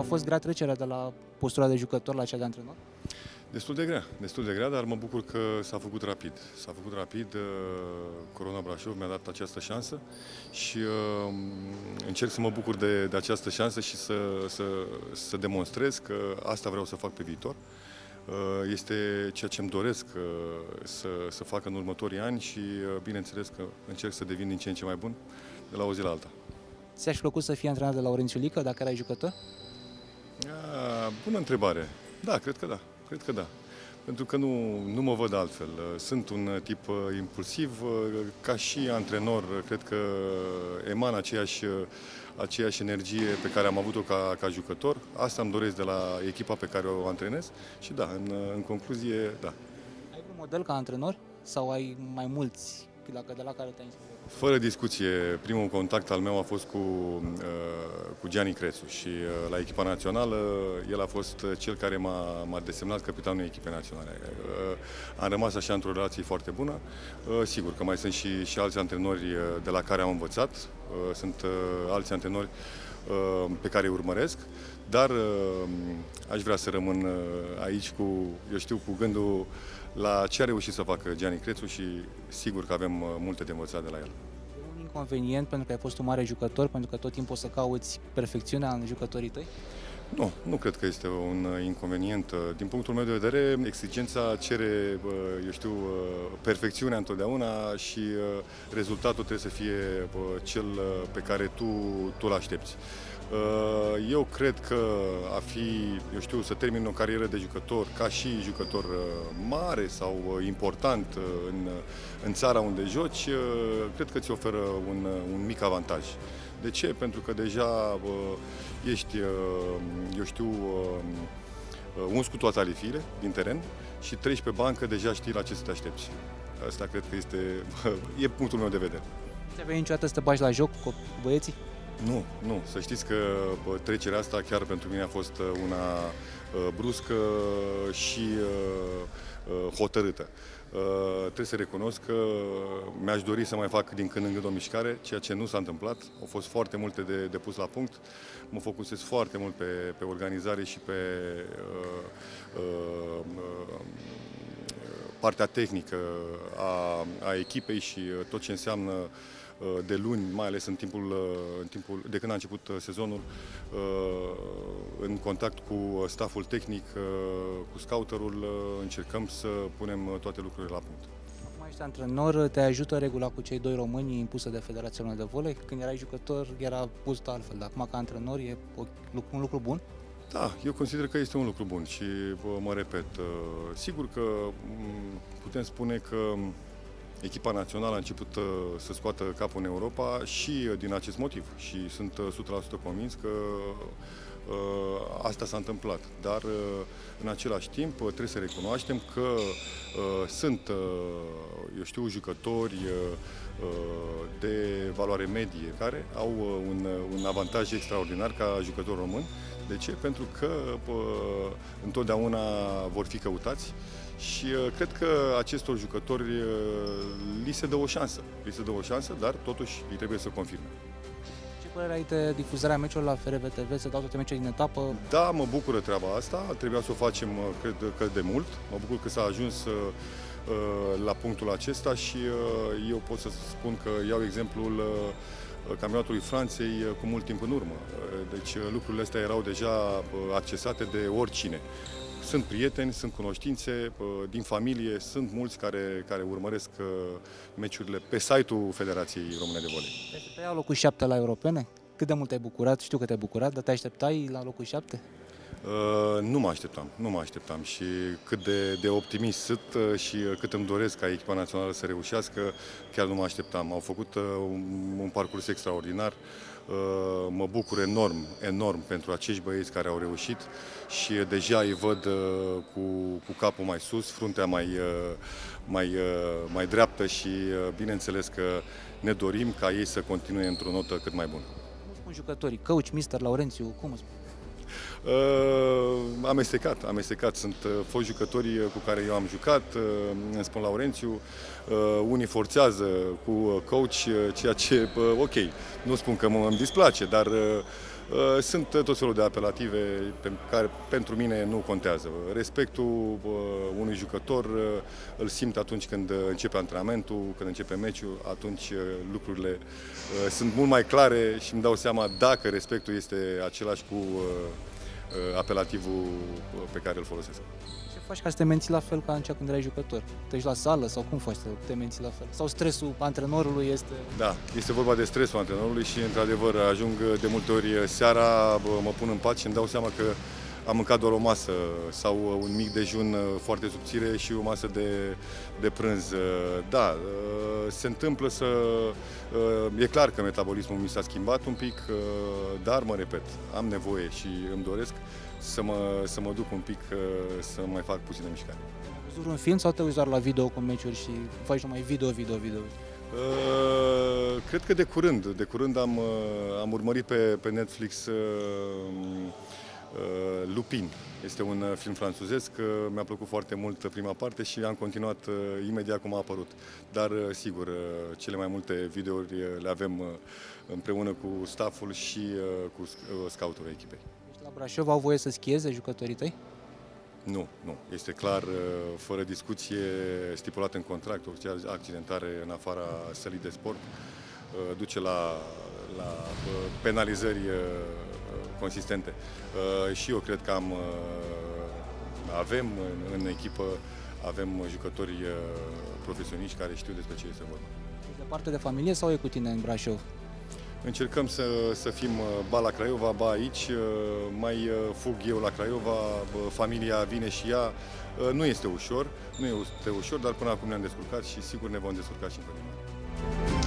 A fost grea trecerea de la postura de jucător la cea de antrenor? Destul de grea, dar mă bucur că s-a făcut rapid. S-a făcut rapid, Corona Brașov mi-a dat această șansă și încerc să mă bucur de această șansă și să demonstrez că asta vreau să fac pe viitor. Este ceea ce îmi doresc să fac în următorii ani și bineînțeles că încerc să devin din ce în ce mai bun de la o zi la alta. Ți-aș plăcut să fii antrenat de Laurențiu Lică dacă erai jucător? Bună întrebare. Da, cred că da. Cred că da. Pentru că nu mă văd altfel. Sunt un tip impulsiv, ca și antrenor, cred că eman aceeași energie pe care am avut-o ca jucător. Asta îmi doresc de la echipa pe care o antrenez și da, în concluzie, da. Ai un model ca antrenor sau ai mai mulți de la care te-ai inspirat? Fără discuție, primul contact al meu a fost cu Gianni Crețu și la echipa națională el a fost cel care m-a desemnat capitanul echipei naționale. Am rămas așa într-o relație foarte bună. Sigur că mai sunt și alți antrenori de la care am învățat, sunt alți antrenori pe care îi urmăresc, dar aș vrea să rămân aici cu gândul la ce a reușit să facă Gianni Crețu și sigur că avem multe de învățat de la el. E un inconvenient pentru că ai fost un mare jucător, pentru că tot timpul o să cauți perfecțiunea în jucătorii tăi? Nu cred că este un inconvenient. Din punctul meu de vedere, exigența cere, perfecțiunea întotdeauna și rezultatul trebuie să fie cel pe care tu îl aștepți. Eu cred că să termin o carieră de jucător, ca și jucător mare sau important în țara unde joci, cred că ți oferă un mic avantaj. De ce? Pentru că deja ești, uns cu toate alifiile din teren și treci pe bancă, deja știi la ce să te aștepți. Asta cred că e punctul meu de vedere. Ți-ai venit niciodată să te bagi la joc cu băieții? Nu. Să știți că trecerea asta chiar pentru mine a fost una bruscă și hotărâtă. Trebuie să recunosc că mi-aș dori să mai fac din când în când o mișcare, ceea ce nu s-a întâmplat. Au fost foarte multe de pus la punct. Mă focusez foarte mult pe organizare și pe partea tehnică a echipei și tot ce înseamnă de luni, mai ales în timpul de când a început sezonul, în contact cu stafful tehnic, cu scouterul, încercăm să punem toate lucrurile la punct. Acum ești antrenor, te ajută regula cu cei doi români impusă de Federația Română de Volei? Când erai jucător era pus altfel, dar acum ca antrenor e un lucru bun? Da, eu consider că este un lucru bun și mă repet, sigur că putem spune că echipa națională a început să scoată capul în Europa și din acest motiv și sunt 100% convins că asta s-a întâmplat. Dar în același timp trebuie să recunoaștem că sunt, jucători de valoare medie care au un avantaj extraordinar ca jucători români. De ce? Pentru că întotdeauna vor fi căutați. Și cred că acestor jucători li se dă o șansă. Dar totuși îi trebuie să confirme. Ce părere ai de difuzarea meciurilor la FRV TV? Se dau toate meciurile din etapă? Da, mă bucură treaba asta. Trebuia să o facem, cred că de mult. Mă bucur că s-a ajuns la punctul acesta și eu pot să spun că iau exemplul campionatului Franței cu mult timp în urmă. Deci lucrurile astea erau deja accesate de oricine. Sunt prieteni, sunt cunoștințe, din familie, sunt mulți care urmăresc meciurile pe site-ul Federației Române de Volei. Te iau locul 7 la europene? Cât de mult te-ai bucurat? Știu că te-ai bucurat, dar te așteptai la locul 7? Nu mă așteptam și cât de optimist sunt și cât îmi doresc ca echipa națională să reușească, chiar nu mă așteptam. Au făcut un parcurs extraordinar. Mă bucur enorm pentru acești băieți care au reușit și deja îi văd cu capul mai sus, fruntea mai dreaptă și bineînțeles că ne dorim ca ei să continue într-o notă cât mai bună. Cum spun jucătorii? Coach, Mister Laurențiu, cum îți spun? Amestecat. Sunt foști jucători cu care eu am jucat, îmi spun Laurențiu, unii forțează cu coach, ceea ce, ok, nu spun că îmi displace, dar Sunt tot felul de apelative care pentru mine nu contează. Respectul unui jucător îl simt atunci când începe antrenamentul, când începe meciul, atunci lucrurile sunt mult mai clare și îmi dau seama dacă respectul este același cu apelativul pe care îl folosesc. Ce faci ca să te menții la fel ca când erai jucător? Te duci la sală sau cum faci să te menții la fel? Sau stresul antrenorului este... Da, este vorba de stresul antrenorului și într-adevăr ajung de multe ori seara, mă pun în pat și îmi dau seama că am mâncat doar o masă sau un mic dejun foarte subțire și o masă de prânz. Da, se întâmplă să... E clar că metabolismul mi s-a schimbat un pic, dar mă repet, am nevoie și îmi doresc să mă duc un pic, să mai fac puțină mișcare. Ai văzut un film sau te uiți doar la video cu meciuri și faci numai video? Cred că de curând am urmărit pe Netflix Lupin. Este un film franțuzesc, mi-a plăcut foarte mult prima parte și am continuat imediat cum a apărut. Dar, sigur, cele mai multe videouri le avem împreună cu stafful și cu scoutul echipei. Deci la Brașov au voie să schieze jucătorii tăi? Nu. Este clar, fără discuție, stipulat în contract, orice accidentare în afara sălii de sport duce la penalizări consistente. Și eu cred că avem în echipă jucători profesioniști care știu despre ce este vorba. Ești departe de familie sau e cu tine în Brașov? Încercăm să fim ba la Craiova, ba aici, mai fug eu la Craiova, familia vine și ea. Nu este ușor, dar până acum ne-am descurcat și sigur ne vom descurca și în continuare.